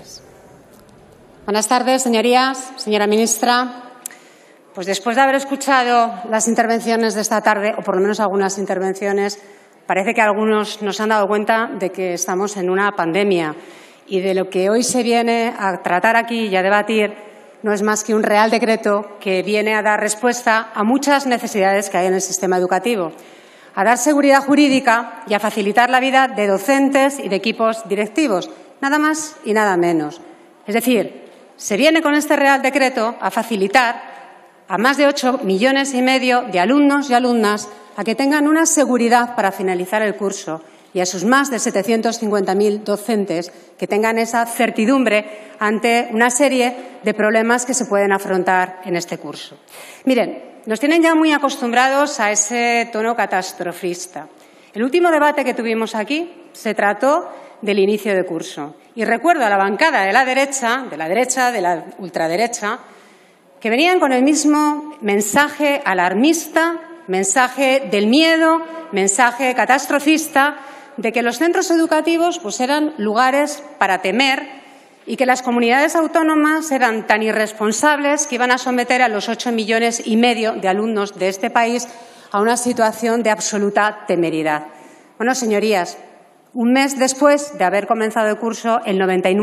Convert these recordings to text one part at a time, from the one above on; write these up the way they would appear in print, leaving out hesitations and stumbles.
Gracias. Buenas tardes, señorías, señora ministra. Pues después de haber escuchado las intervenciones de esta tarde, o por lo menos algunas intervenciones, parece que algunos nos han dado cuenta de que estamos en una pandemia y de lo que hoy se viene a tratar aquí y a debatir no es más que un Real Decreto que viene a dar respuesta a muchas necesidades que hay en el sistema educativo, a dar seguridad jurídica y a facilitar la vida de docentes y de equipos directivos, nada más y nada menos. Es decir, se viene con este Real Decreto a facilitar a más de 8,5 millones de alumnos y alumnas a que tengan una seguridad para finalizar el curso y a sus más de 750.000 docentes que tengan esa certidumbre ante una serie de problemas que se pueden afrontar en este curso. Miren, nos tienen ya muy acostumbrados a ese tono catastrofista. El último debate que tuvimos aquí se trató del inicio de curso. Y recuerdo a la bancada de la derecha, de la ultraderecha, que venían con el mismo mensaje alarmista, mensaje del miedo, mensaje catastrofista, de que los centros educativos pues eran lugares para temer y que las comunidades autónomas eran tan irresponsables que iban a someter a los 8,5 millones de alumnos de este país a una situación de absoluta temeridad. Bueno, señorías, un mes después de haber comenzado el curso, el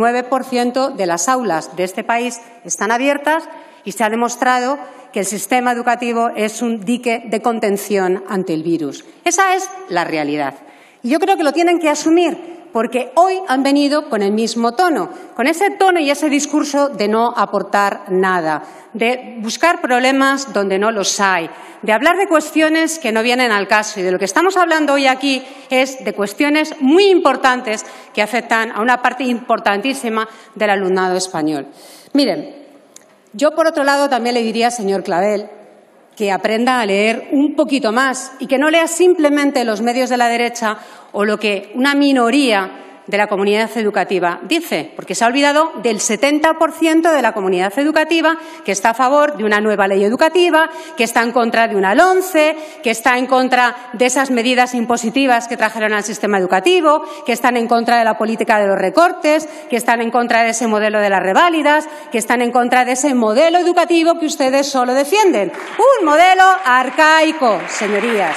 99% de las aulas de este país están abiertas y se ha demostrado que el sistema educativo es un dique de contención ante el virus. Esa es la realidad. Y yo creo que lo tienen que asumir, porque hoy han venido con el mismo tono, con ese tono y ese discurso de no aportar nada, de buscar problemas donde no los hay, de hablar de cuestiones que no vienen al caso. Y de lo que estamos hablando hoy aquí es de cuestiones muy importantes que afectan a una parte importantísima del alumnado español. Miren, yo, por otro lado, también le diría, señor Clavel, que aprenda a leer un poquito más y que no lea simplemente los medios de la derecha o lo que una minoría de la comunidad educativa dice, porque se ha olvidado del 70% de la comunidad educativa que está a favor de una nueva ley educativa, que está en contra de una LOMCE, que está en contra de esas medidas impositivas que trajeron al sistema educativo, que están en contra de la política de los recortes, que están en contra de ese modelo de las reválidas, que están en contra de ese modelo educativo que ustedes solo defienden. Un modelo arcaico, señorías.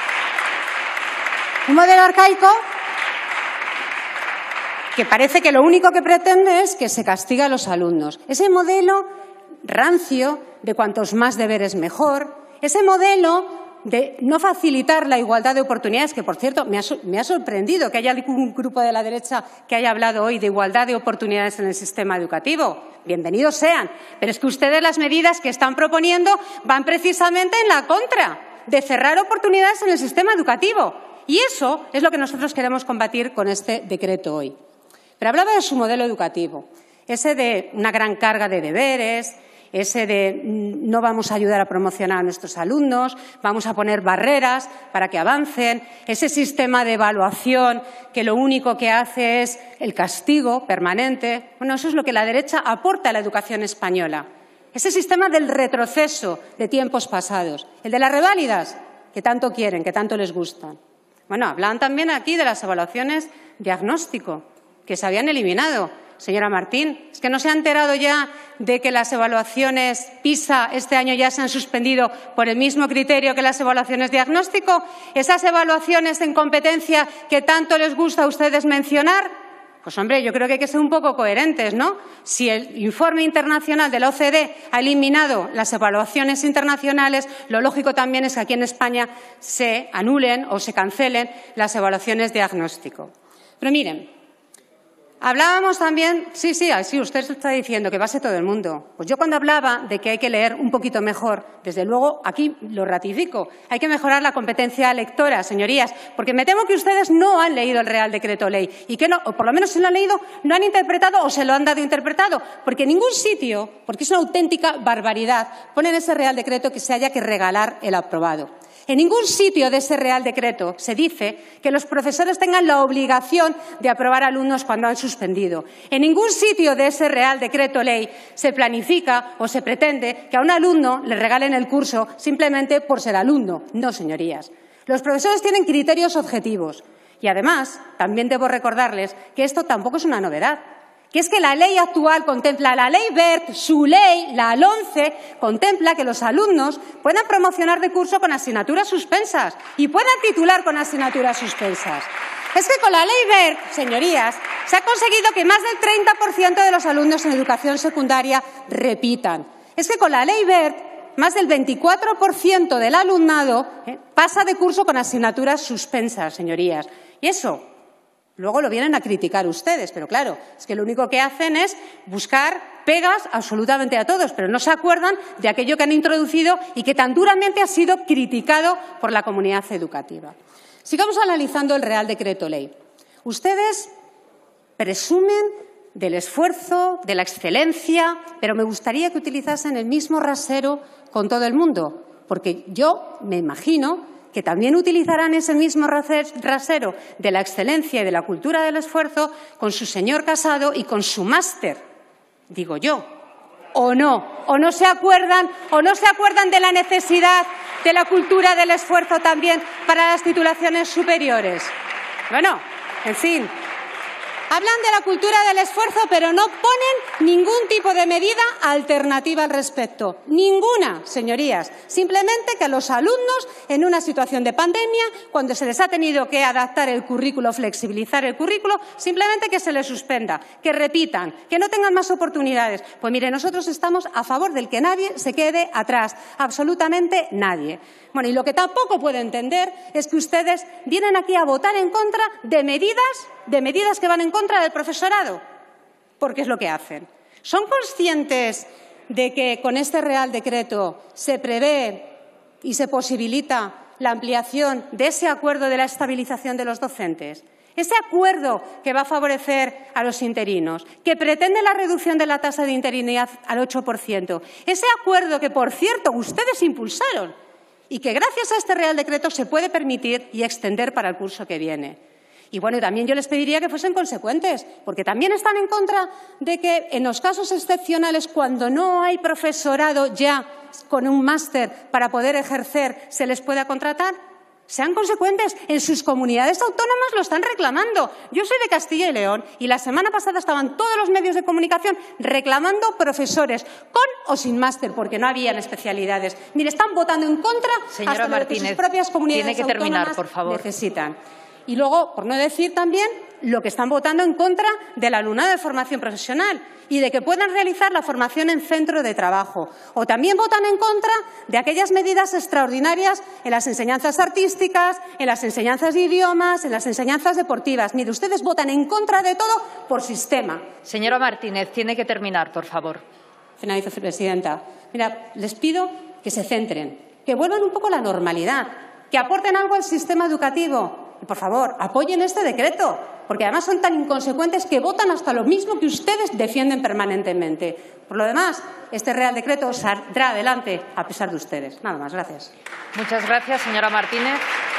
Un modelo arcaico que parece que lo único que pretende es que se castigue a los alumnos. Ese modelo rancio de cuantos más deberes mejor, ese modelo de no facilitar la igualdad de oportunidades, que, por cierto, me ha sorprendido que haya algún grupo de la derecha que haya hablado hoy de igualdad de oportunidades en el sistema educativo. Bienvenidos sean. Pero es que ustedes las medidas que están proponiendo van precisamente en la contra de cerrar oportunidades en el sistema educativo. Y eso es lo que nosotros queremos combatir con este decreto hoy. Pero hablaba de su modelo educativo, ese de una gran carga de deberes, ese de no vamos a ayudar a promocionar a nuestros alumnos, vamos a poner barreras para que avancen, ese sistema de evaluación que lo único que hace es el castigo permanente. Bueno, eso es lo que la derecha aporta a la educación española. Ese sistema del retroceso de tiempos pasados, el de las reválidas, que tanto quieren, que tanto les gustan. Bueno, hablan también aquí de las evaluaciones diagnóstico, que se habían eliminado. Señora Martín, ¿es que no se ha enterado ya de que las evaluaciones PISA este año ya se han suspendido por el mismo criterio que las evaluaciones diagnóstico? Esas evaluaciones en competencia que tanto les gusta a ustedes mencionar, pues hombre, yo creo que hay que ser un poco coherentes, ¿no? Si el informe internacional de la OCDE ha eliminado las evaluaciones internacionales, lo lógico también es que aquí en España se anulen o se cancelen las evaluaciones diagnóstico. Pero miren, hablábamos también, sí, usted está diciendo que va a ser todo el mundo. Pues yo cuando hablaba de que hay que leer un poquito mejor, desde luego aquí lo ratifico, hay que mejorar la competencia lectora, señorías, porque me temo que ustedes no han leído el Real Decreto Ley y que no, o por lo menos si lo han leído, no han interpretado o se lo han dado interpretado, porque en ningún sitio, porque es una auténtica barbaridad, pone en ese Real Decreto que se haya que regalar el aprobado. En ningún sitio de ese Real Decreto se dice que los profesores tengan la obligación de aprobar alumnos cuando han suspendido. En ningún sitio de ese Real Decreto Ley se planifica o se pretende que a un alumno le regalen el curso simplemente por ser alumno. No, señorías. Los profesores tienen criterios objetivos. Y además, también debo recordarles que esto tampoco es una novedad. que es que la ley actual contempla, la ley Wert, su ley, la LOMCE, contempla que los alumnos puedan promocionar de curso con asignaturas suspensas y puedan titular con asignaturas suspensas. Es que con la ley Wert, señorías, se ha conseguido que más del 30% de los alumnos en educación secundaria repitan. Es que con la ley Wert, más del 24% del alumnado pasa de curso con asignaturas suspensas, señorías. Y eso luego lo vienen a criticar ustedes, pero claro, es que lo único que hacen es buscar pegas absolutamente a todos, pero no se acuerdan de aquello que han introducido y que tan duramente ha sido criticado por la comunidad educativa. Sigamos analizando el Real Decreto Ley. Ustedes presumen del esfuerzo, de la excelencia, pero me gustaría que utilizasen el mismo rasero con todo el mundo, porque yo me imagino que también utilizarán ese mismo rasero de la excelencia y de la cultura del esfuerzo con su señor Casado y con su máster, digo yo, o no se acuerdan de la necesidad de la cultura del esfuerzo también para las titulaciones superiores. Bueno, en fin. Hablan de la cultura del esfuerzo, pero no ponen ningún tipo de medida alternativa al respecto. Ninguna, señorías. Simplemente que a los alumnos, en una situación de pandemia, cuando se les ha tenido que adaptar el currículo, flexibilizar el currículo, simplemente que se les suspenda, que repitan, que no tengan más oportunidades. Pues mire, nosotros estamos a favor del que nadie se quede atrás, absolutamente nadie. Bueno, y lo que tampoco puedo entender es que ustedes vienen aquí a votar en contra de medidas que van en contra del profesorado, porque es lo que hacen. ¿Son conscientes de que con este Real Decreto se prevé y se posibilita la ampliación de ese acuerdo de la estabilización de los docentes? Ese acuerdo que va a favorecer a los interinos, que pretende la reducción de la tasa de interinidad al 8%, ese acuerdo que, por cierto, ustedes impulsaron y que gracias a este Real Decreto se puede permitir y extender para el curso que viene. Y bueno, también yo les pediría que fuesen consecuentes, porque también están en contra de que en los casos excepcionales, cuando no hay profesorado ya con un máster para poder ejercer, se les pueda contratar. Sean consecuentes. En sus comunidades autónomas lo están reclamando. Yo soy de Castilla y León y la semana pasada estaban todos los medios de comunicación reclamando profesores con o sin máster, porque no habían especialidades. Mire, están votando en contra hasta de lo que sus propias comunidades tiene que terminar, autónomas por favor. necesitan. Y luego, por no decir también lo que están votando en contra del alumnado de formación profesional y de que puedan realizar la formación en centro de trabajo. O también votan en contra de aquellas medidas extraordinarias en las enseñanzas artísticas, en las enseñanzas de idiomas, en las enseñanzas deportivas. Mire, ustedes votan en contra de todo por sistema. Señora Martínez, tiene que terminar, por favor. Finalizo, presidenta. Mira, les pido que se centren, que vuelvan un poco a la normalidad, que aporten algo al sistema educativo. Y, por favor, apoyen este decreto, porque además son tan inconsecuentes que votan hasta lo mismo que ustedes defienden permanentemente. Por lo demás, este Real Decreto saldrá adelante a pesar de ustedes. Nada más. Gracias. Muchas gracias, señora Martínez.